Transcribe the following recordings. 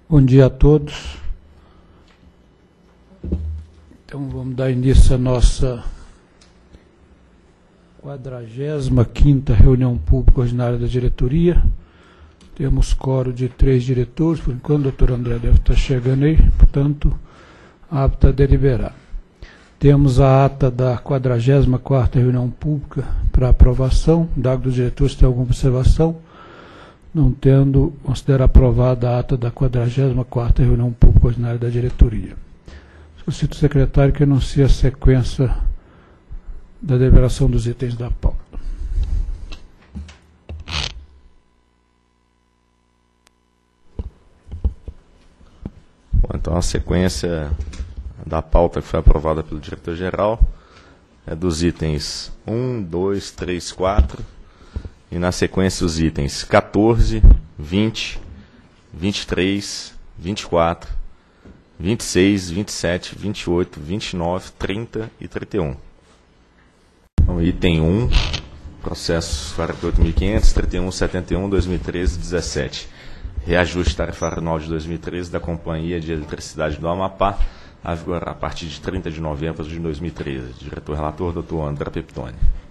Bom dia a todos. Então vamos dar início à nossa 45ª reunião pública ordinária da diretoria. Temos quórum de 3 diretores, por enquanto o doutor André deve estar chegando aí, portanto, apto a deliberar. Temos a ata da 44ª reunião pública para aprovação. Dado dos diretores, se tem alguma observação? Não tendo, considero aprovada a ata da 44ª reunião pública ordinária da diretoria. Solicito ao secretário que anuncie a sequência da deliberação dos itens da pauta. Bom, então a sequência da pauta que foi aprovada pelo diretor-geral é dos itens 1, 2, 3, 4 e na sequência os itens 14, 20, 23, 24, 26, 27, 28, 29, 30 e 31. Então, item 1, processos 48.500, 31.71, 2013, 17. Reajuste tarifário anual de 2013 da Companhia de Eletricidade do Amapá, a vigorar a partir de 30 de novembro de 2013. Diretor-relator, doutor André Peptoni.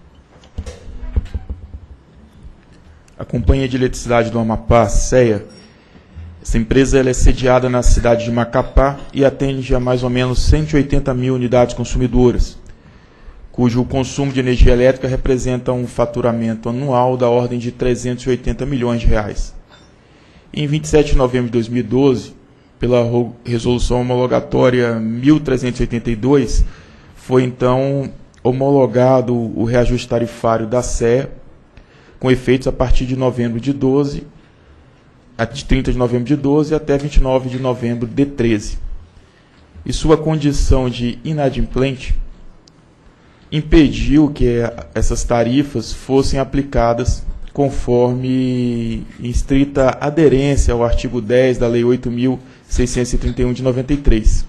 A Companhia de Eletricidade do Amapá, CEA, essa empresa ela é sediada na cidade de Macapá e atende a mais ou menos 180 mil unidades consumidoras, cujo consumo de energia elétrica representa um faturamento anual da ordem de 380 milhões de reais. Em 27 de novembro de 2012, pela resolução homologatória 1382, foi então homologado o reajuste tarifário da CEA, com efeitos a partir de novembro de 12, de 30 de novembro de 12 até 29 de novembro de 13. E sua condição de inadimplente impediu que essas tarifas fossem aplicadas conforme em estrita aderência ao artigo 10 da Lei 8.631 de 93.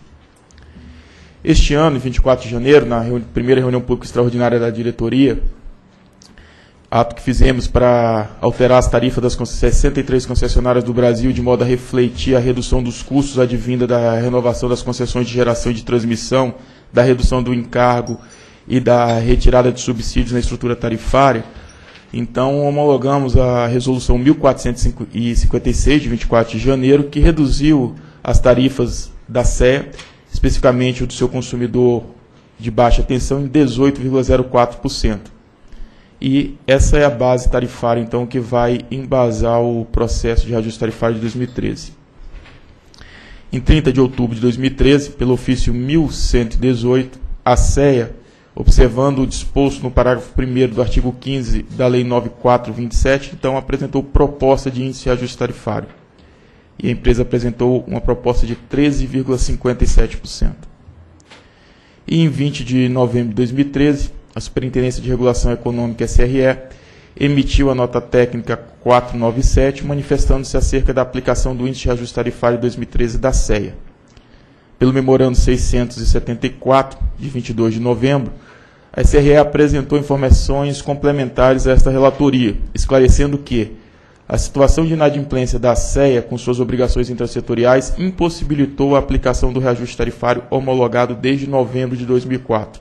Este ano, em 24 de janeiro, na primeira reunião pública extraordinária da diretoria, ato que fizemos para alterar as tarifas das 63 concessionárias do Brasil de modo a refletir a redução dos custos advinda da renovação das concessões de geração e de transmissão, da redução do encargo e da retirada de subsídios na estrutura tarifária. Então, homologamos a resolução 1456, de 24 de janeiro, que reduziu as tarifas da CEA, especificamente o do seu consumidor de baixa tensão, em 18,04%. E essa é a base tarifária, então, que vai embasar o processo de reajuste tarifário de 2013. Em 30 de outubro de 2013, pelo ofício 1118, a CEA, observando o disposto no parágrafo 1º do artigo 15 da Lei 9427, então apresentou proposta de índice de ajuste tarifário. E a empresa apresentou uma proposta de 13,57%. E em 20 de novembro de 2013, a Superintendência de Regulação Econômica, SRE, emitiu a nota técnica 497, manifestando-se acerca da aplicação do índice de ajuste tarifário de 2013 da CEA. Pelo memorando 674, de 22 de novembro, a SRE apresentou informações complementares a esta relatoria, esclarecendo que a situação de inadimplência da CEA com suas obrigações intrasetoriais impossibilitou a aplicação do reajuste tarifário homologado desde novembro de 2004.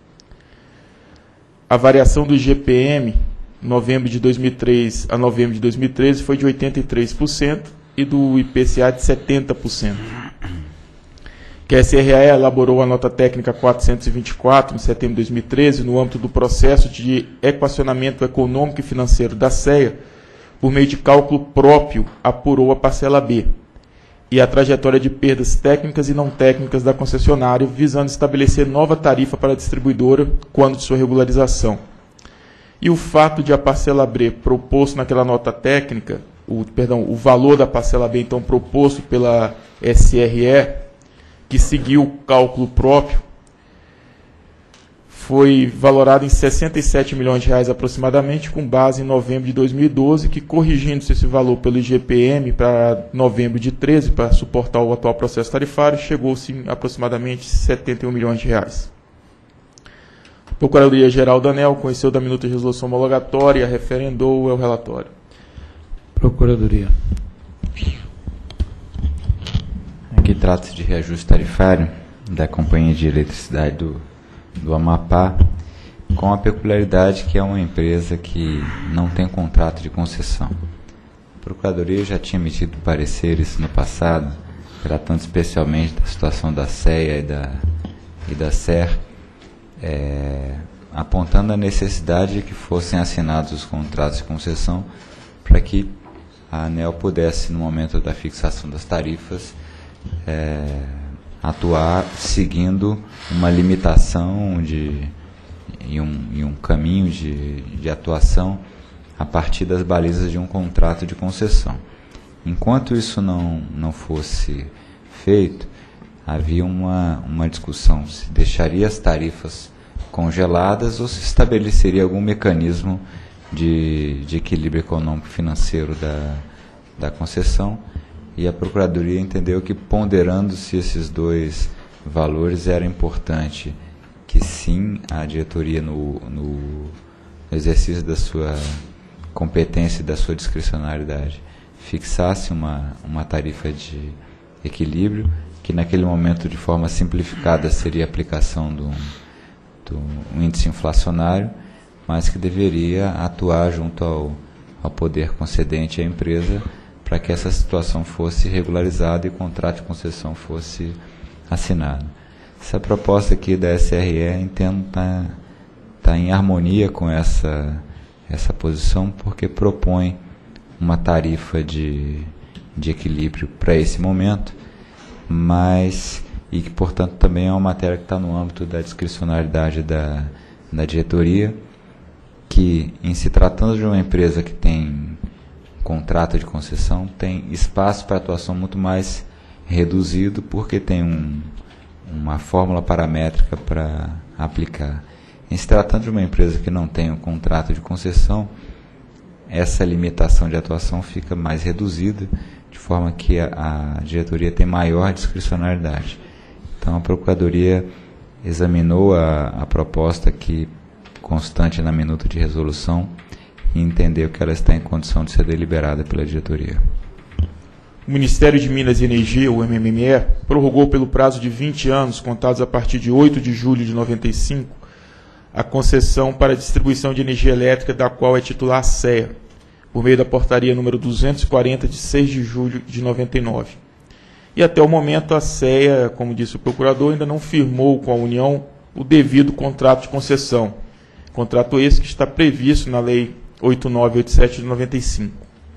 A variação do IGPM, novembro de 2003 a novembro de 2013, foi de 83% e do IPCA de 70%. Que a SRE elaborou a nota técnica 424, em setembro de 2013, no âmbito do processo de equacionamento econômico e financeiro da CEA, por meio de cálculo próprio, apurou a parcela B e a trajetória de perdas técnicas e não técnicas da concessionária, visando estabelecer nova tarifa para a distribuidora quando de sua regularização. E o fato de a parcela B proposto naquela nota técnica, o valor da parcela B, então, proposto pela SRE, que seguiu o cálculo próprio, foi valorado em 67 milhões de reais aproximadamente, com base em novembro de 2012, que, corrigindo-se esse valor pelo IGPM para novembro de 13, para suportar o atual processo tarifário, chegou-se em aproximadamente 71 milhões de reais. A Procuradoria-Geral da ANEEL conheceu da minuta de resolução homologatória, relatório. Procuradoria. aqui trata-se de reajuste tarifário da Companhia de Eletricidade do Amapá, com a peculiaridade que é uma empresa que não tem contrato de concessão. A Procuradoria já tinha emitido pareceres no passado, tratando especialmente da situação da CEA e da SER, apontando a necessidade de que fossem assinados os contratos de concessão para que a ANEEL pudesse, no momento da fixação das tarifas, atuar seguindo uma limitação e um caminho de atuação a partir das balizas de um contrato de concessão. Enquanto isso não fosse feito, havia uma discussão se deixaria as tarifas congeladas ou se estabeleceria algum mecanismo de equilíbrio econômico-financeiro da concessão, e a Procuradoria entendeu que, ponderando-se esses dois valores, era importante que sim, a diretoria, no exercício da sua competência e da sua discricionariedade, fixasse uma tarifa de equilíbrio, que naquele momento, de forma simplificada, seria a aplicação do índice inflacionário, mas que deveria atuar junto ao poder concedente à empresa para que essa situação fosse regularizada e o contrato de concessão fosse assinado. Essa proposta aqui da SRE, entendo, está em harmonia com essa posição, porque propõe uma tarifa de equilíbrio para esse momento, e que, portanto, também é uma matéria que está no âmbito da discricionariedade da diretoria, que, em se tratando de uma empresa que tem contrato de concessão, tem espaço para atuação muito mais reduzido, porque tem uma fórmula paramétrica para aplicar. Em se tratando de uma empresa que não tem um contrato de concessão, essa limitação de atuação fica mais reduzida, de forma que a diretoria tem maior discricionariedade. Então, a Procuradoria examinou a proposta aqui constante na minuta de resolução e entendeu que ela está em condição de ser deliberada pela diretoria. O Ministério de Minas e Energia, o MME, prorrogou pelo prazo de 20 anos, contados a partir de 8 de julho de 95, a concessão para a distribuição de energia elétrica, da qual é titular a CEA, por meio da portaria número 240, de 6 de julho de 99. E até o momento a CEA, como disse o procurador, ainda não firmou com a União o devido contrato de concessão. Contrato esse que está previsto na Lei 8987 de 95.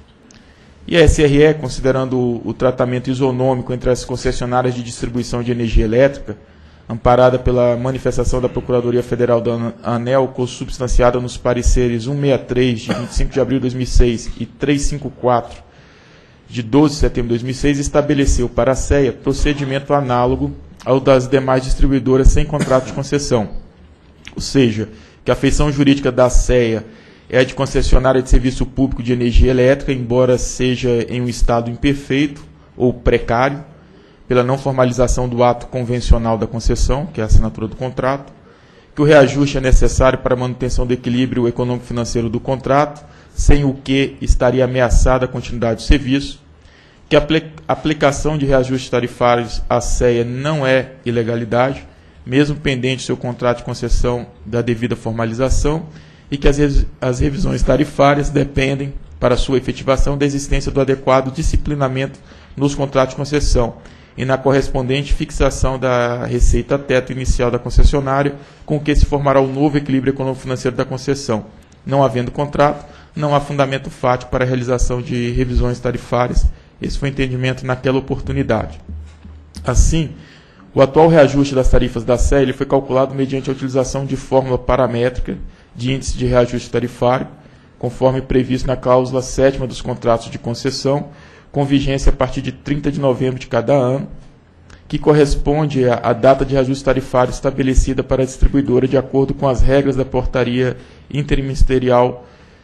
E a SRE, considerando o tratamento isonômico entre as concessionárias de distribuição de energia elétrica, amparada pela manifestação da Procuradoria Federal da ANEEL, consubstanciada nos pareceres 163, de 25 de abril de 2006, e 354, de 12 de setembro de 2006, estabeleceu para a CEA procedimento análogo ao das demais distribuidoras sem contrato de concessão. Ou seja, que a feição jurídica da CEA é a de concessionária de serviço público de energia elétrica, embora seja em um estado imperfeito ou precário, pela não formalização do ato convencional da concessão, que é a assinatura do contrato, que o reajuste é necessário para a manutenção do equilíbrio econômico-financeiro do contrato, sem o que estaria ameaçada a continuidade do serviço, que a aplicação de reajustes tarifários à CEA não é ilegalidade, mesmo pendente seu contrato de concessão da devida formalização, e que as revisões tarifárias dependem, para sua efetivação, da existência do adequado disciplinamento nos contratos de concessão e na correspondente fixação da receita teto inicial da concessionária, com o que se formará o novo equilíbrio econômico-financeiro da concessão. Não havendo contrato, não há fundamento fático para a realização de revisões tarifárias. Esse foi o entendimento naquela oportunidade. Assim, o atual reajuste das tarifas da CEA foi calculado mediante a utilização de fórmula paramétrica de índice de reajuste tarifário, conforme previsto na cláusula 7ª dos contratos de concessão, com vigência a partir de 30 de novembro de cada ano, que corresponde à data de reajuste tarifário estabelecida para a distribuidora de acordo com as regras da Portaria Interministerial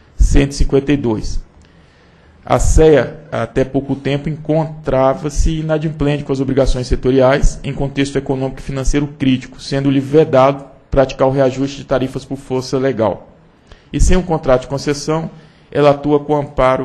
152. A CEA, até pouco tempo, encontrava-se inadimplente com as obrigações setoriais em contexto econômico e financeiro crítico, sendo-lhe vedado praticar o reajuste de tarifas por força legal. E sem um contrato de concessão, ela atua com amparo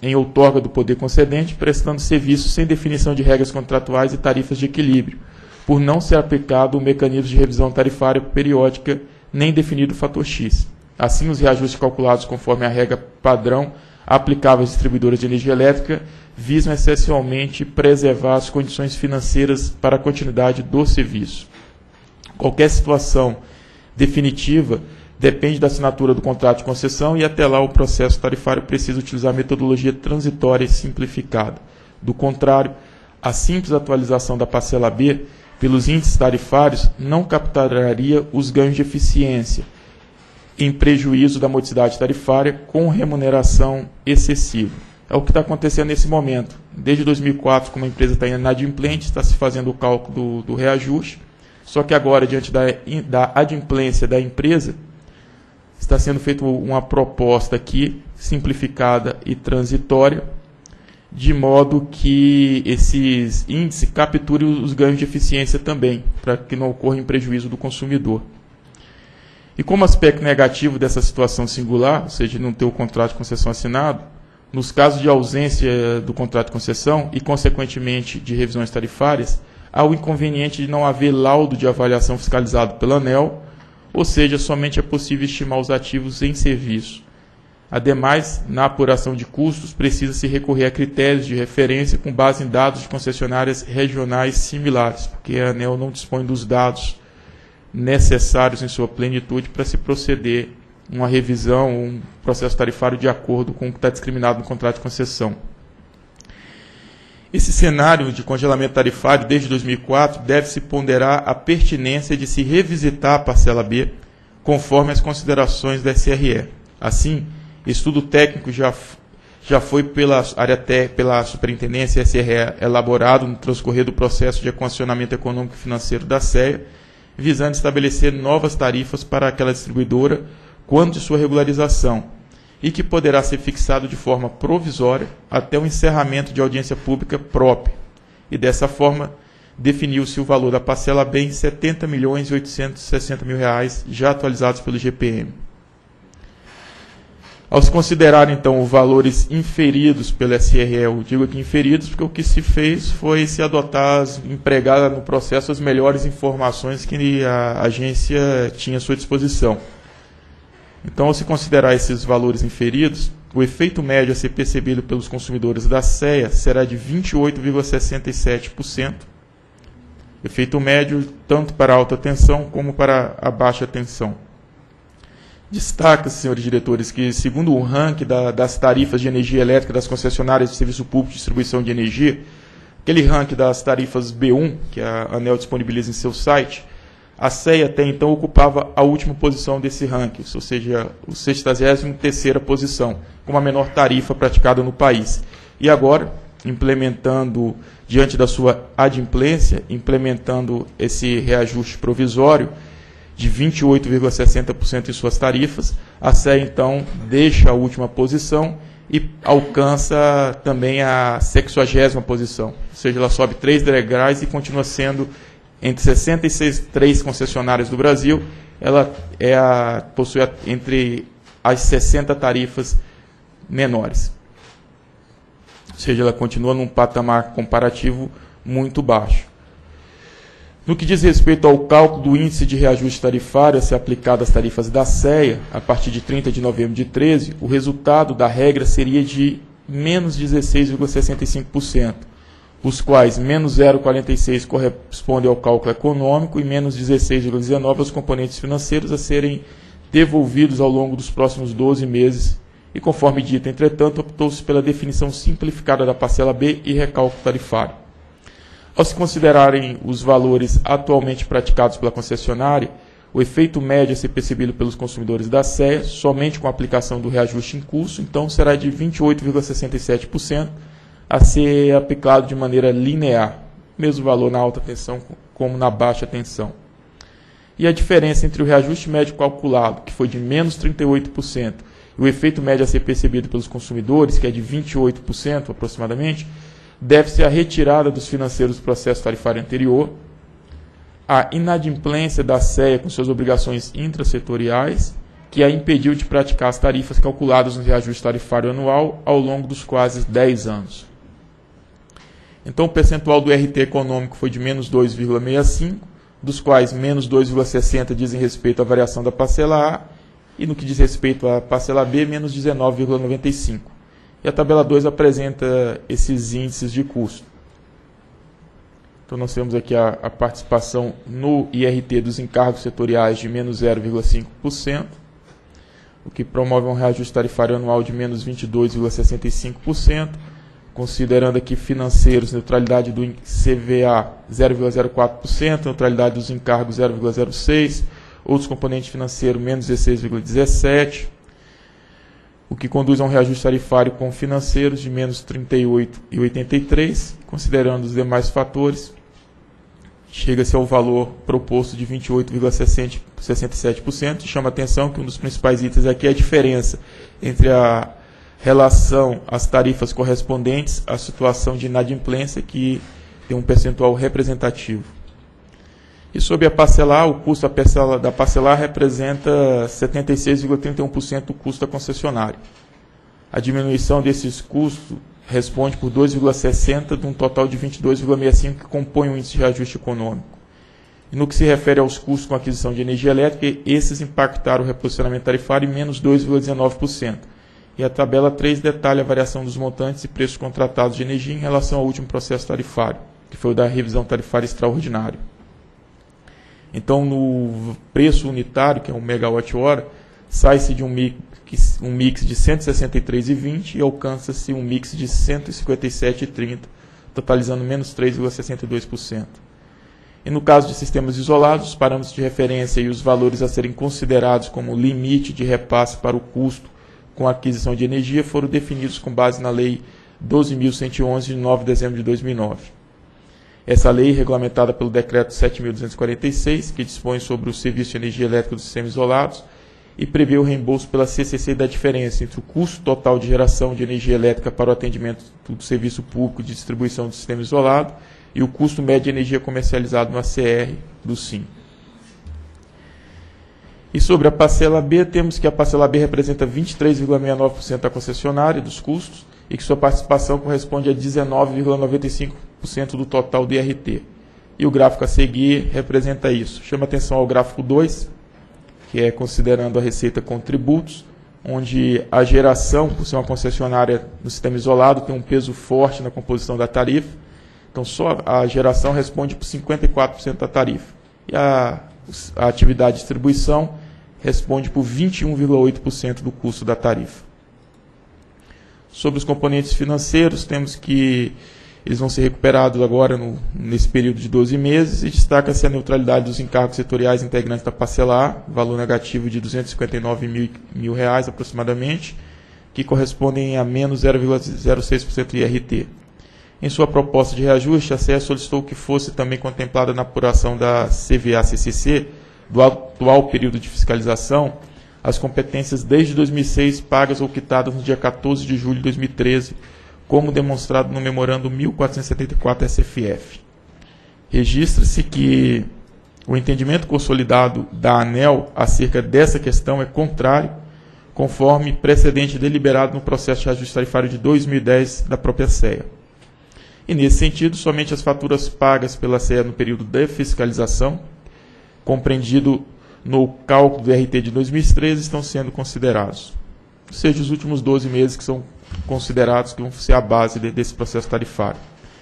em outorga do poder concedente, prestando serviço sem definição de regras contratuais e tarifas de equilíbrio, por não ser aplicado o mecanismo de revisão tarifária periódica nem definido o fator X. Assim, os reajustes calculados conforme a regra padrão aplicável às distribuidoras de energia elétrica visam essencialmente preservar as condições financeiras para a continuidade do serviço. Qualquer situação definitiva depende da assinatura do contrato de concessão e até lá o processo tarifário precisa utilizar a metodologia transitória e simplificada. Do contrário, a simples atualização da parcela B pelos índices tarifários não capturaria os ganhos de eficiência, em prejuízo da modicidade tarifária com remuneração excessiva. É o que está acontecendo nesse momento. Desde 2004, como a empresa está inadimplente, está se fazendo o cálculo do reajuste, só que agora, diante da adimplência da empresa, está sendo feita uma proposta aqui, simplificada e transitória, de modo que esses índices capturem os ganhos de eficiência também, para que não ocorra em prejuízo do consumidor. E como aspecto negativo dessa situação singular, ou seja, não ter o contrato de concessão assinado, nos casos de ausência do contrato de concessão e, consequentemente, de revisões tarifárias, há o inconveniente de não haver laudo de avaliação fiscalizado pela ANEEL, ou seja, somente é possível estimar os ativos em serviço. Ademais, na apuração de custos, precisa-se recorrer a critérios de referência com base em dados de concessionárias regionais similares, porque a ANEEL não dispõe dos dados necessários em sua plenitude para se proceder uma revisão, um processo tarifário de acordo com o que está discriminado no contrato de concessão. Esse cenário de congelamento tarifário desde 2004 deve-se ponderar a pertinência de se revisitar a parcela B conforme as considerações da SRE. Assim, estudo técnico já foi pela Superintendência SRE elaborado no transcorrer do processo de equacionamento econômico e financeiro da SEA, visando estabelecer novas tarifas para aquela distribuidora quando de sua regularização, e que poderá ser fixado de forma provisória até o encerramento de audiência pública própria. E dessa forma, definiu-se o valor da parcela B em R$ 70.860.000, já atualizados pelo IGPM. Ao se considerar, então, os valores inferidos pela SRE, eu digo aqui inferidos porque o que se fez foi se adotar, empregar no processo as melhores informações que a agência tinha à sua disposição. Então, ao se considerar esses valores inferidos, o efeito médio a ser percebido pelos consumidores da SEA será de 28,67%. Efeito médio tanto para a alta tensão como para a baixa tensão. Destaca-se, senhores diretores, que segundo o ranking das tarifas de energia elétrica das concessionárias de serviço público de distribuição de energia, aquele ranking das tarifas B1, que a ANEEL disponibiliza em seu site, a SEA até então ocupava a última posição desse ranking, ou seja, a 63ª posição, com a menor tarifa praticada no país. E agora, implementando, diante da sua adimplência, implementando esse reajuste provisório de 28,60% em suas tarifas, a SEA então deixa a última posição e alcança também a 60ª posição, ou seja, ela sobe 3 degraus e continua sendo, entre 66 concessionárias do Brasil, ela possui entre as 60 tarifas menores. Ou seja, ela continua num patamar comparativo muito baixo. No que diz respeito ao cálculo do índice de reajuste tarifário a ser aplicado às tarifas da SEA, a partir de 30 de novembro de 2013, o resultado da regra seria de menos 16,65%, os quais menos 0,46 corresponde ao cálculo econômico e menos 16,19 aos componentes financeiros a serem devolvidos ao longo dos próximos 12 meses. E conforme dito, entretanto, optou-se pela definição simplificada da parcela B e recálculo tarifário. Ao se considerarem os valores atualmente praticados pela concessionária, o efeito médio a ser percebido pelos consumidores da SEA, somente com a aplicação do reajuste em curso, então será de 28,67%, a ser aplicado de maneira linear, mesmo valor na alta tensão como na baixa tensão. E a diferença entre o reajuste médio calculado, que foi de menos 38%, e o efeito médio a ser percebido pelos consumidores, que é de 28% aproximadamente, deve-se à retirada dos financeiros do processo tarifário anterior, a inadimplência da SEA com suas obrigações intrasetoriais que a impediu de praticar as tarifas calculadas no reajuste tarifário anual ao longo dos quase 10 anos. Então, o percentual do RT econômico foi de menos 2,65, dos quais menos 2,60 dizem respeito à variação da parcela A, e no que diz respeito à parcela B, menos 19,95. E a tabela 2 apresenta esses índices de custo. Então, nós temos aqui a participação no IRT dos encargos setoriais de menos 0,5%, o que promove um reajuste tarifário anual de menos 22,65%, considerando aqui financeiros, neutralidade do CVA 0,04%, neutralidade dos encargos 0,06%, outros componentes financeiros menos 16,17%, o que conduz a um reajuste tarifário com financeiros de menos 38,83%, considerando os demais fatores, chega-se ao valor proposto de 28,67%. Chama a atenção que um dos principais itens aqui é a diferença entre a relação às tarifas correspondentes à situação de inadimplência, que tem um percentual representativo. E sobre a parcela A, o custo da parcela A representa 76,31% do custo da concessionária. A diminuição desses custos responde por 2,60% de um total de 22,65% que compõe o índice de reajuste econômico. E no que se refere aos custos com aquisição de energia elétrica, esses impactaram o reposicionamento tarifário em menos 2,19%. E a tabela 3 detalha a variação dos montantes e preços contratados de energia em relação ao último processo tarifário, que foi o da revisão tarifária extraordinária. Então, no preço unitário, que é 1 megawatt-hora, sai-se de um mix de 163,20 e alcança-se um mix de 157,30, totalizando menos 3,62%. E no caso de sistemas isolados, os parâmetros de referência e os valores a serem considerados como limite de repasse para o custo com a aquisição de energia foram definidos com base na Lei 12.111, de 9 de dezembro de 2009. Essa lei, regulamentada pelo Decreto 7.246, que dispõe sobre o serviço de energia elétrica dos sistemas isolados, e prevê o reembolso pela CCC da diferença entre o custo total de geração de energia elétrica para o atendimento do serviço público de distribuição do sistema isolado e o custo médio de energia comercializado no ACR do SIM. E sobre a parcela B, temos que a parcela B representa 23,69% da concessionária dos custos e que sua participação corresponde a 19,95% do total do IRT. E o gráfico a seguir representa isso. Chama atenção ao gráfico 2, que é considerando a receita com tributos, onde a geração, por ser uma concessionária no sistema isolado, tem um peso forte na composição da tarifa. Então, só a geração responde por 54% da tarifa. E a atividade de distribuição responde por 21,8% do custo da tarifa. Sobre os componentes financeiros, temos que eles vão ser recuperados agora nesse período de 12 meses e destaca-se a neutralidade dos encargos setoriais integrantes da parcela A, valor negativo de R$ 259 mil aproximadamente, que correspondem a menos 0,06% do IRT. Em sua proposta de reajuste, a CE solicitou que fosse também contemplada na apuração da CVA-CCC, do atual período de fiscalização, as competências desde 2006 pagas ou quitadas no dia 14 de julho de 2013, como demonstrado no memorando 1474 SFF. Registra-se que o entendimento consolidado da ANEEL acerca dessa questão é contrário, conforme precedente deliberado no processo de reajuste tarifário de 2010 da própria CEA. E, nesse sentido, somente as faturas pagas pela CEA no período de fiscalização, compreendido no cálculo do RT de 2013, estão sendo considerados. Ou seja, os últimos 12 meses que são considerados que vão ser a base desse processo tarifário.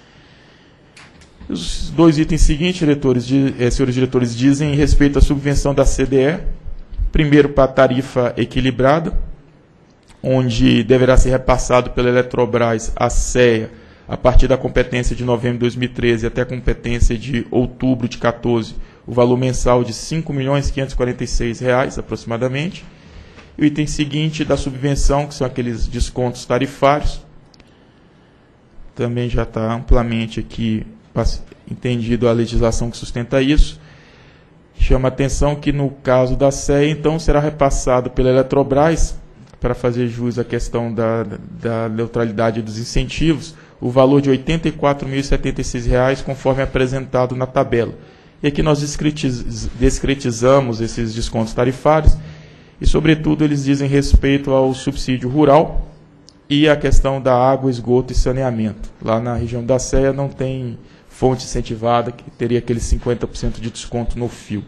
Os dois itens seguintes, senhores diretores, dizem respeito à subvenção da CDE. Primeiro, para a tarifa equilibrada, onde deverá ser repassado pela Eletrobras à CEA a partir da competência de novembro de 2013 até a competência de outubro de 2014, o valor mensal de R$ 5.546 aproximadamente. E o item seguinte da subvenção, que são aqueles descontos tarifários, também já está amplamente aqui entendido a legislação que sustenta isso. Chama a atenção que no caso da CEA, então, será repassado pela Eletrobras, para fazer jus à questão da neutralidade dos incentivos, o valor de R$ 84.076, conforme apresentado na tabela. E aqui nós discretizamos esses descontos tarifários e, sobretudo, eles dizem respeito ao subsídio rural e a questão da água, esgoto e saneamento. Lá na região da Sé não tem fonte incentivada, que teria aquele 50% de desconto no fio.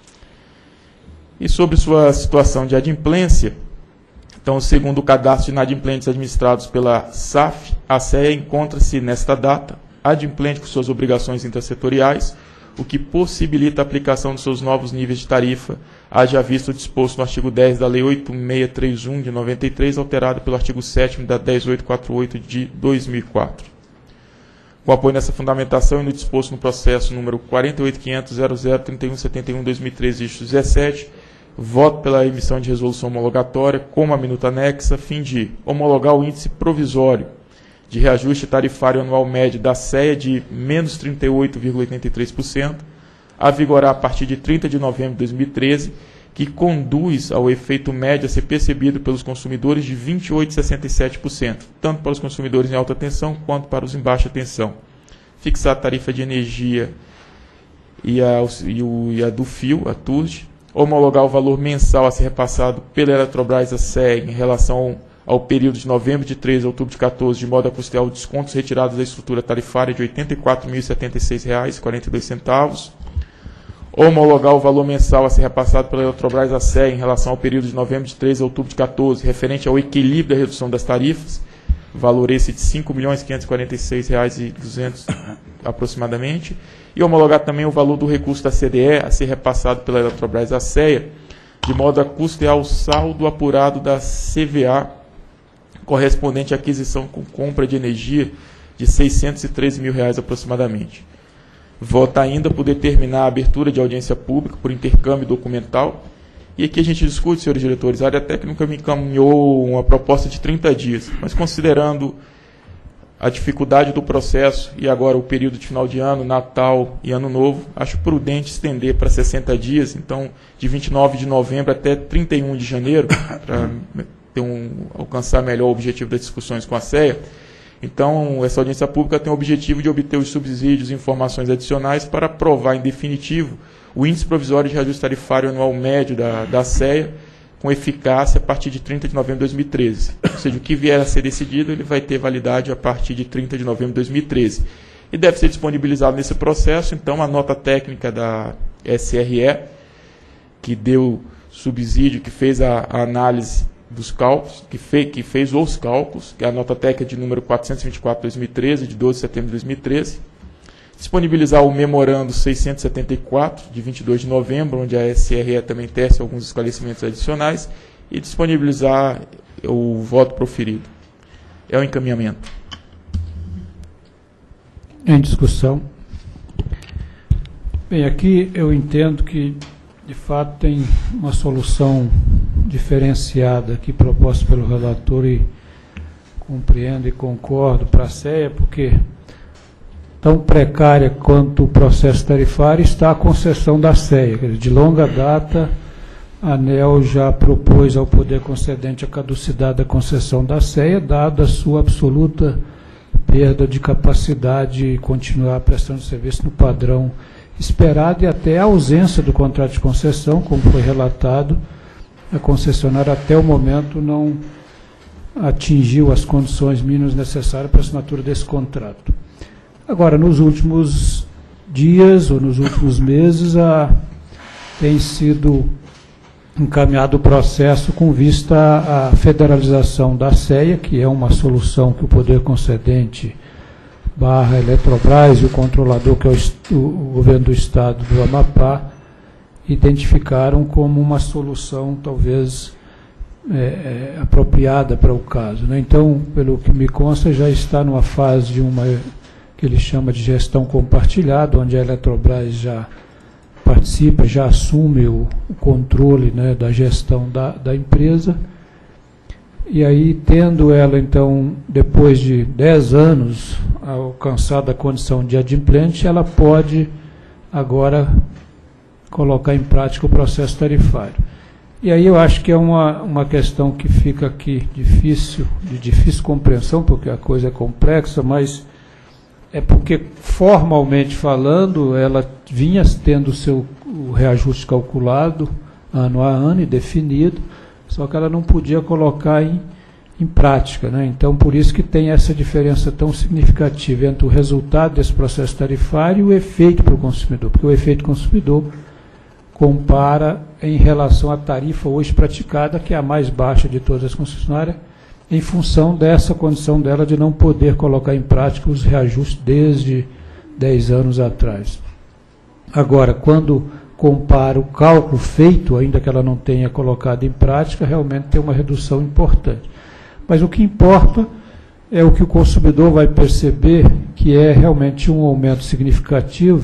E sobre sua situação de adimplência, então, segundo o cadastro de inadimplentes administrados pela SAF, a Sé encontra-se, nesta data, adimplente com suas obrigações intersetoriais, o que possibilita a aplicação dos seus novos níveis de tarifa, haja visto o disposto no artigo 10 da Lei 8631 de 93, alterado pelo artigo 7º da 10848 de 2004. Com apoio nessa fundamentação e no disposto no processo número 48.500.003171/2013, 17, voto pela emissão de resolução homologatória, como a minuta anexa, a fim de homologar o índice provisório de reajuste tarifário anual médio da SEA de menos 38,83%, a vigorar a partir de 30 de novembro de 2013, que conduz ao efeito médio a ser percebido pelos consumidores de 28,67%, tanto para os consumidores em alta tensão quanto para os em baixa tensão. Fixar a tarifa de energia e a do fio, a TURD, homologar o valor mensal a ser repassado pela Eletrobras à SEA em relação ao período de novembro de 13 a outubro de 14, de modo a custear os descontos retirados da estrutura tarifária de R$ 84.076,42, homologar o valor mensal a ser repassado pela Eletrobras à SEA em relação ao período de novembro de 13 a outubro de 14, referente ao equilíbrio da redução das tarifas, valor esse de R$ 5.546,200 aproximadamente, e homologar também o valor do recurso da CDE a ser repassado pela Eletrobras à SEA, de modo a custear o saldo apurado da CVA correspondente à aquisição com compra de energia de R$ 613 mil aproximadamente. Vota ainda por determinar a abertura de audiência pública por intercâmbio documental. E aqui a gente discute, senhores diretores, a área técnica me encaminhou uma proposta de 30 dias, mas considerando a dificuldade do processo e agora o período de final de ano, Natal e Ano Novo, acho prudente estender para 60 dias, então de 29 de novembro até 31 de janeiro, para alcançar melhor o objetivo das discussões com a SEA. Então, essa audiência pública tem o objetivo de obter os subsídios e informações adicionais para aprovar em definitivo o índice provisório de reajuste tarifário anual médio da SEA, com eficácia a partir de 30 de novembro de 2013. Ou seja, o que vier a ser decidido, ele vai ter validade a partir de 30 de novembro de 2013. E deve ser disponibilizado nesse processo, então, a nota técnica da SRE, que deu subsídio, que fez a análise dos cálculos, que fez os cálculos, que é a nota técnica de número 424/2013, de 12 de setembro de 2013. Disponibilizar o memorando 674, de 22 de novembro, onde a SRE também tece alguns esclarecimentos adicionais, e disponibilizar o voto proferido. É o encaminhamento. Em discussão. Bem, aqui eu entendo que, de fato, tem uma solução diferenciada aqui proposta pelo relator e compreendo e concordo para a SEA, porque tão precária quanto o processo tarifário está a concessão da SEA. De longa data, a ANEEL já propôs ao poder concedente a caducidade da concessão da SEA, dada a sua absoluta perda de capacidade de continuar prestando serviço no padrão esperado e até a ausência do contrato de concessão, como foi relatado, a concessionária até o momento não atingiu as condições mínimas necessárias para a assinatura desse contrato. Agora, nos últimos dias ou nos últimos meses, tem sido encaminhado o processo com vista à federalização da SEA, que é uma solução que o poder concedente / Eletrobras e o controlador, que é o governo do estado do Amapá, identificaram como uma solução talvez apropriada para o caso, né? Então, pelo que me consta, já está numa fase de uma que ele chama de gestão compartilhada, onde a Eletrobras já participa, já assume o controle, né, da gestão da empresa. E aí, tendo ela, então, depois de 10 anos, alcançada a condição de adimplente, ela pode agora colocar em prática o processo tarifário. E aí eu acho que é uma questão que fica aqui de difícil compreensão, porque a coisa é complexa, mas é porque, formalmente falando, ela vinha tendo o reajuste calculado ano a ano e definido, só que ela não podia colocar em prática, né? Então, por isso que tem essa diferença tão significativa entre o resultado desse processo tarifário e o efeito para o consumidor, porque o efeito consumidor compara em relação à tarifa hoje praticada, que é a mais baixa de todas as concessionárias, em função dessa condição dela de não poder colocar em prática os reajustes desde 10 anos atrás. Agora, quando compara o cálculo feito, ainda que ela não tenha colocado em prática, realmente tem uma redução importante. Mas o que importa é o que o consumidor vai perceber, que é realmente um aumento significativo,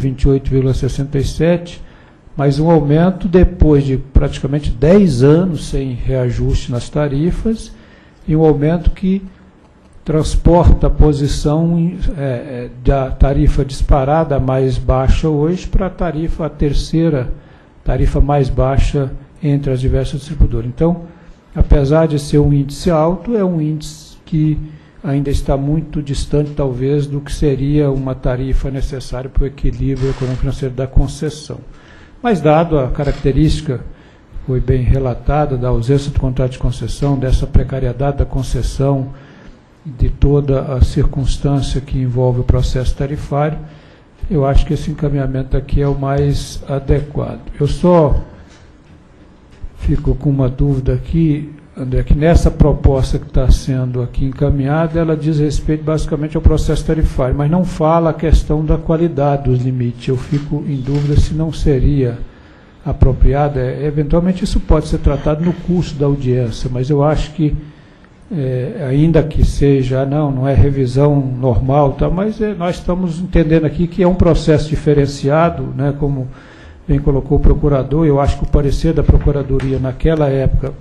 28,67%, mas um aumento depois de praticamente 10 anos sem reajuste nas tarifas, e um aumento que transporta a posição da tarifa disparada mais baixa hoje para a terceira tarifa mais baixa entre as diversas distribuidoras. Então, apesar de ser um índice alto, é um índice que ainda está muito distante, talvez, do que seria uma tarifa necessária para o equilíbrio econômico-financeiro da concessão. Mas, dado a característica, foi bem relatada, da ausência do contrato de concessão, dessa precariedade da concessão, de toda a circunstância que envolve o processo tarifário, eu acho que esse encaminhamento aqui é o mais adequado. Eu só fico com uma dúvida aqui, André, que nessa proposta que está sendo aqui encaminhada, ela diz respeito basicamente ao processo tarifário, mas não fala a questão da qualidade dos limites. Eu fico em dúvida se não seria apropriada. Eventualmente isso pode ser tratado no curso da audiência, mas eu acho que, ainda que seja, não é revisão normal, tá, mas nós estamos entendendo aqui que é um processo diferenciado, né, como bem colocou o procurador. Eu acho que o parecer da Procuradoria naquela época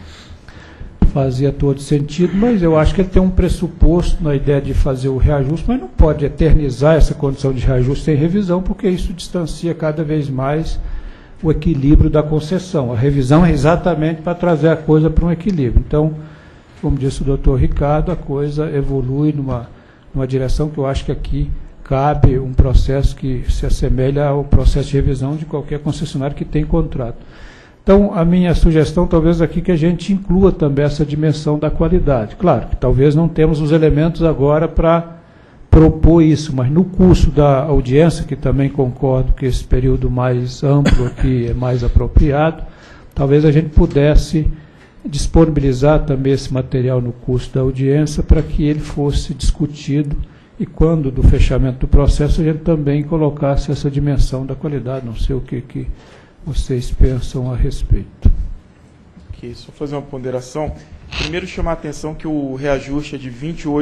fazia todo sentido, mas eu acho que ele tem um pressuposto na ideia de fazer o reajuste, mas não pode eternizar essa condição de reajuste sem revisão, porque isso distancia cada vez mais o equilíbrio da concessão. A revisão é exatamente para trazer a coisa para um equilíbrio. Então, como disse o doutor Ricardo, a coisa evolui numa direção que eu acho que aqui cabe um processo que se assemelha ao processo de revisão de qualquer concessionário que tem contrato. Então, a minha sugestão, talvez aqui, que a gente inclua também essa dimensão da qualidade. Claro que talvez não temos os elementos agora para propor isso, mas no curso da audiência, que também concordo que esse período mais amplo aqui é mais apropriado, talvez a gente pudesse disponibilizar também esse material no curso da audiência para que ele fosse discutido e, quando do fechamento do processo, a gente também colocasse essa dimensão da qualidade. Não sei o que vocês pensam a respeito. Ok, só fazer uma ponderação. Primeiro, chamar a atenção que o reajuste é de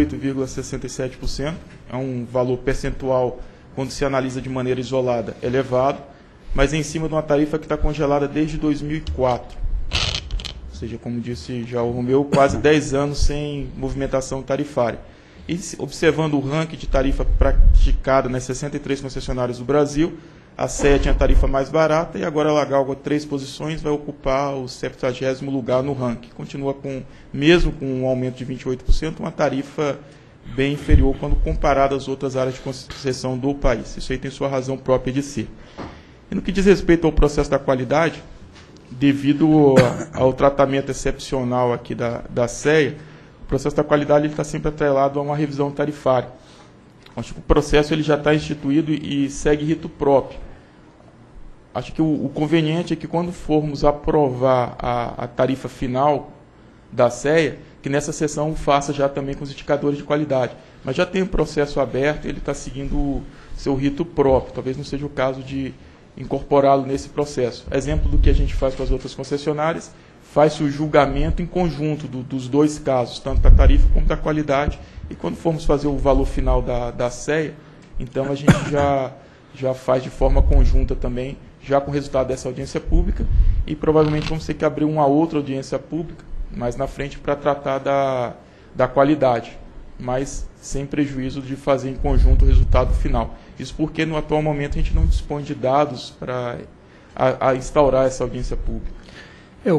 28,67%, é um valor percentual, quando se analisa de maneira isolada, elevado, mas é em cima de uma tarifa que está congelada desde 2004. Ou seja, como disse já o Romeu, quase 10 anos sem movimentação tarifária. E observando o ranking de tarifa praticada nas 63 concessionárias do Brasil, a SEA tinha a tarifa mais barata e agora ela galga 3 posições, vai ocupar o 70º lugar no ranking. Continua mesmo com um aumento de 28%, uma tarifa bem inferior quando comparada às outras áreas de concessão do país. Isso aí tem sua razão própria de ser. E no que diz respeito ao processo da qualidade, devido ao tratamento excepcional aqui da SEA, o processo da qualidade está sempre atrelado a uma revisão tarifária. Acho que o processo ele já está instituído e segue rito próprio. Acho que o conveniente é que, quando formos aprovar a tarifa final da SEA, que nessa sessão faça já também com os indicadores de qualidade. Mas já tem um processo aberto, ele está seguindo o seu rito próprio. Talvez não seja o caso de incorporá-lo nesse processo. Exemplo do que a gente faz com as outras concessionárias, faz-se o julgamento em conjunto dos dois casos, tanto da tarifa como da qualidade, e quando formos fazer o valor final da SEA, então a gente já faz de forma conjunta também, já com o resultado dessa audiência pública, e provavelmente vamos ter que abrir uma outra audiência pública mais na frente para tratar da qualidade, mas sem prejuízo de fazer em conjunto o resultado final. Isso porque no atual momento a gente não dispõe de dados para instaurar essa audiência pública. É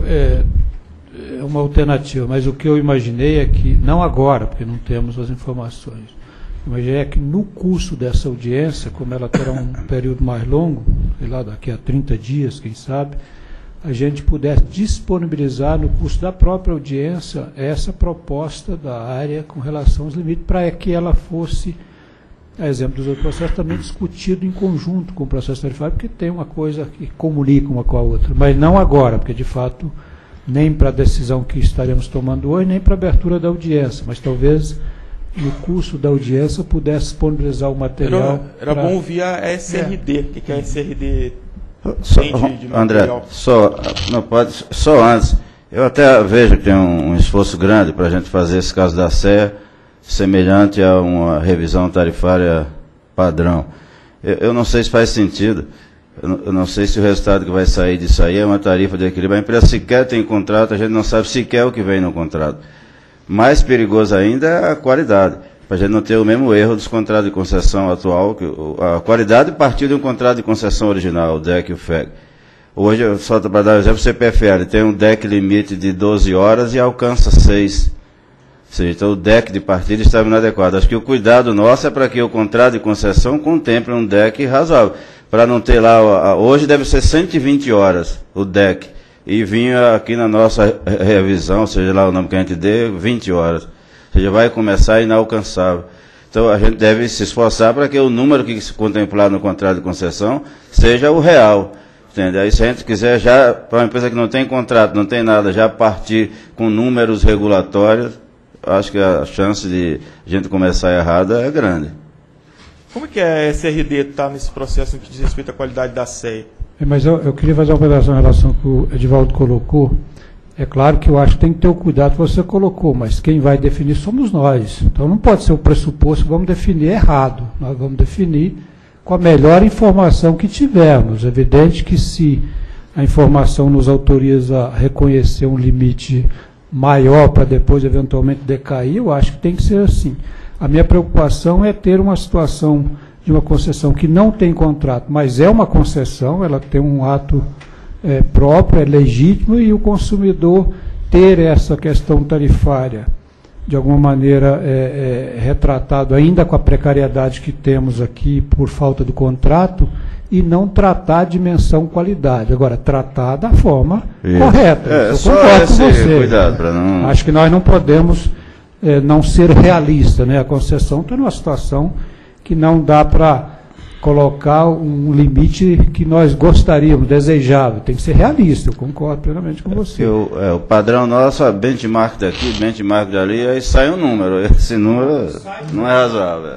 uma alternativa, mas o que eu imaginei é que, não agora, porque não temos as informações, imaginei é que no curso dessa audiência, como ela terá um período mais longo, sei lá, daqui a 30 dias, quem sabe, a gente pudesse disponibilizar no curso da própria audiência essa proposta da área com relação aos limites, para que ela fosse, a exemplo dos outros processos, também discutido em conjunto com o processo tarifário, porque tem uma coisa que comunica uma com a outra, mas não agora, porque de fato nem para a decisão que estaremos tomando hoje, nem para a abertura da audiência, mas talvez no curso da audiência pudesse disponibilizar o material. Era bom ouvir a SRD. O que é a SRD? André, só antes, eu até vejo que tem um esforço grande para a gente fazer esse caso da SE semelhante a uma revisão tarifária padrão. Eu não sei se faz sentido, eu não sei se o resultado que vai sair disso aí é uma tarifa de equilíbrio. A empresa sequer tem contrato, a gente não sabe sequer o que vem no contrato. Mais perigoso ainda é a qualidade, para a gente não ter o mesmo erro dos contratos de concessão atual, que a qualidade partiu de um contrato de concessão original, o DEC e o FEG. Hoje, só para dar um exemplo, o CPFL tem um DEC limite de 12 horas e alcança 6. Ou seja, então o DEC de partida estava inadequado. Acho que o cuidado nosso é para que o contrato de concessão contemple um DEC razoável, para não ter lá, hoje deve ser 120 horas o DEC, e vinha aqui na nossa revisão, seja lá o nome que a gente dê, 20 horas. Ou seja, vai começar inalcançável. Então, a gente deve se esforçar para que o número que se contemplar no contrato de concessão seja o real. Entende? Aí, se a gente quiser já, para uma empresa que não tem contrato, não tem nada, já partir com números regulatórios, acho que a chance de a gente começar errado é grande. Como é que a SRD está nesse processo no que diz respeito à qualidade da SEA? Mas eu queria fazer uma observação em relação ao que o Edivaldo colocou. É claro que eu acho que tem que ter o cuidado que você colocou, mas quem vai definir somos nós. Então não pode ser o pressuposto que vamos definir errado. Nós vamos definir com a melhor informação que tivermos. É evidente que se a informação nos autoriza a reconhecer um limite maior para depois eventualmente decair, eu acho que tem que ser assim. A minha preocupação é ter uma situação de uma concessão que não tem contrato, mas é uma concessão, ela tem um ato próprio, é legítimo, e o consumidor ter essa questão tarifária de alguma maneira retratado ainda com a precariedade que temos aqui por falta do contrato, e não tratar a dimensão qualidade. Agora, tratar da forma correta. Eu concordo com você. Cuidado para não... Acho que nós não podemos não ser realistas, né? A concessão está numa situação que não dá para colocar um limite que nós gostaríamos, desejável. Tem que ser realista, eu concordo plenamente com você. O padrão nosso é benchmark daqui, benchmark dali, aí sai um número. Esse número não é razoável.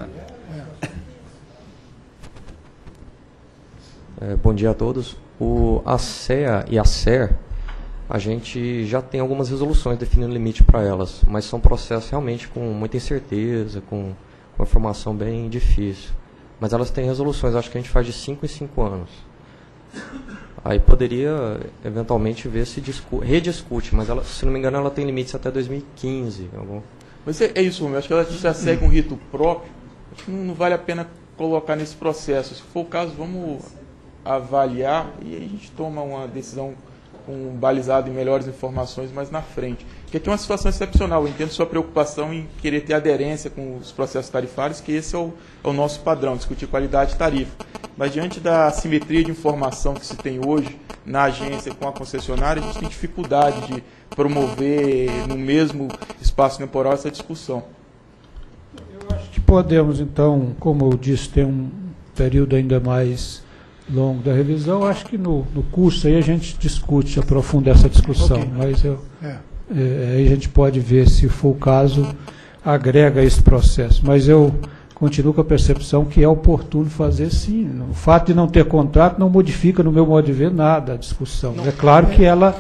Bom dia a todos. A SEA e a SER, a gente já tem algumas resoluções definindo limite para elas, mas são processos realmente com muita incerteza, com uma formação bem difícil. Mas elas têm resoluções, acho que a gente faz de 5 em 5 anos. Aí poderia, eventualmente, ver se rediscute, mas ela, se não me engano, ela tem limites até 2015. Mas é isso, eu acho que ela já segue um rito próprio, acho que não vale a pena colocar nesse processo. Se for o caso, vamos avaliar e aí a gente toma uma decisão balizado em melhores informações mais na frente. Porque aqui é uma situação excepcional, eu entendo sua preocupação em querer ter aderência com os processos tarifários, que esse é o nosso padrão, discutir qualidade e tarifa. Mas diante da assimetria de informação que se tem hoje na agência com a concessionária, a gente tem dificuldade de promover no mesmo espaço temporal essa discussão. Eu acho que podemos, então, como eu disse, ter um período ainda mais longo da revisão. Acho que no curso aí a gente discute, aprofunda essa discussão, okay. Mas aí a gente pode ver, se for o caso, agrega esse processo. Mas eu continuo com a percepção que é oportuno fazer sim. O fato de não ter contrato não modifica, no meu modo de ver, nada a discussão. É claro que ela,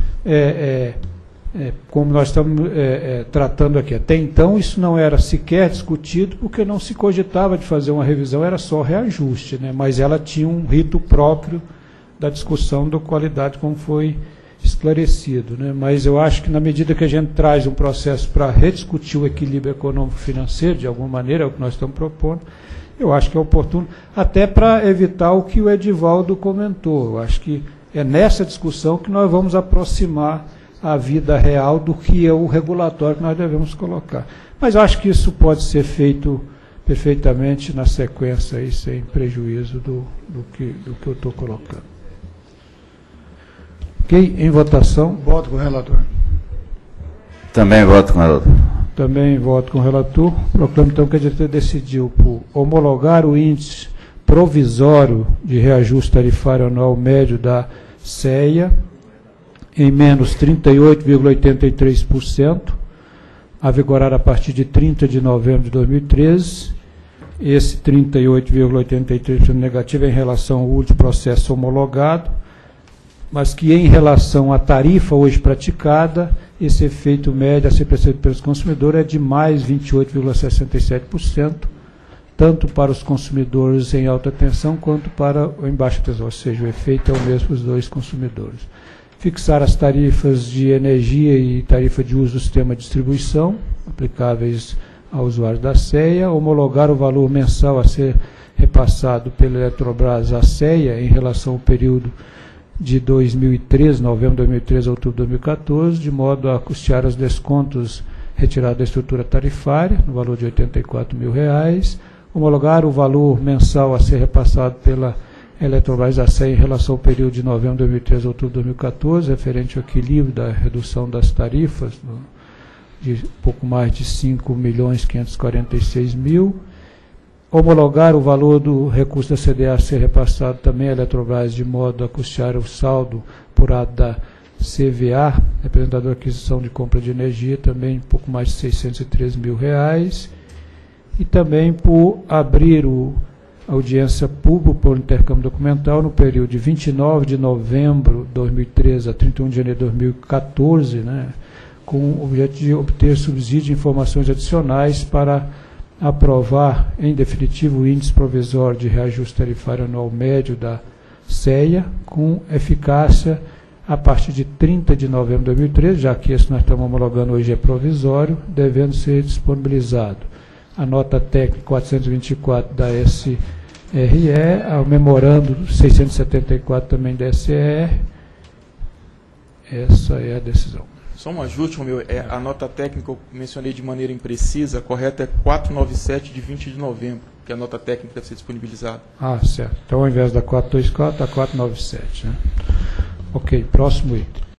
como nós estamos tratando aqui, até então isso não era sequer discutido, porque não se cogitava de fazer uma revisão, era só reajuste, né? Mas ela tinha um rito próprio da discussão da qualidade, como foi esclarecido, né? Mas eu acho que na medida que a gente traz um processo para rediscutir o equilíbrio econômico-financeiro, de alguma maneira, é o que nós estamos propondo, eu acho que é oportuno, até para evitar o que o Edivaldo comentou. Eu acho que é nessa discussão que nós vamos aproximar a vida real do que é o regulatório que nós devemos colocar. Mas eu acho que isso pode ser feito perfeitamente na sequência, aí, sem prejuízo do que eu estou colocando. Ok? Em votação, voto com o relator. Também voto com o relator. Também voto com o relator. Proclamo então que a diretoria decidiu por homologar o índice provisório de reajuste tarifário anual médio da CEA em menos 38,83%, a vigorar a partir de 30 de novembro de 2013. Esse 38,83% negativo é em relação ao último processo homologado, mas que em relação à tarifa hoje praticada, esse efeito médio a ser percebido pelos consumidores é de mais 28,67%, tanto para os consumidores em alta tensão quanto para o em baixa tensão, ou seja, o efeito é o mesmo para os dois consumidores. Fixar as tarifas de energia e tarifa de uso do sistema de distribuição, aplicáveis ao usuário da CEA, homologar o valor mensal a ser repassado pela Eletrobras à CEA em relação ao período de 2013, novembro de 2013 a outubro de 2014, de modo a custear os descontos retirados da estrutura tarifária, no valor de R$ 84 mil, homologar o valor mensal a ser repassado pela Eletrobras à CEA em relação ao período de novembro de 2013 a outubro de 2014, referente ao equilíbrio da redução das tarifas, de pouco mais de R$ 5.546.000, homologar o valor do recurso da CDA a ser repassado também à Eletrobras, de modo a custear o saldo apurado da CVA, representador de aquisição de compra de energia, também pouco mais de R$ 613 mil, e também por abrir a audiência pública por intercâmbio documental no período de 29 de novembro de 2013 a 31 de janeiro de 2014, né, com o objeto de obter subsídio de informações adicionais para aprovar, em definitivo, o índice provisório de reajuste tarifário anual médio da CEA, com eficácia a partir de 30 de novembro de 2013, já que esse nós estamos homologando hoje é provisório, devendo ser disponibilizado a nota técnica 424 da SRE, o memorando 674 também da SR. Essa é a decisão. Só um ajuste, Romeu, a nota técnica eu mencionei de maneira imprecisa, a correta é 497 de 20 de novembro, que a nota técnica deve ser disponibilizada. Ah, certo. Então, ao invés da 424, a 497. Né? Ok, próximo item.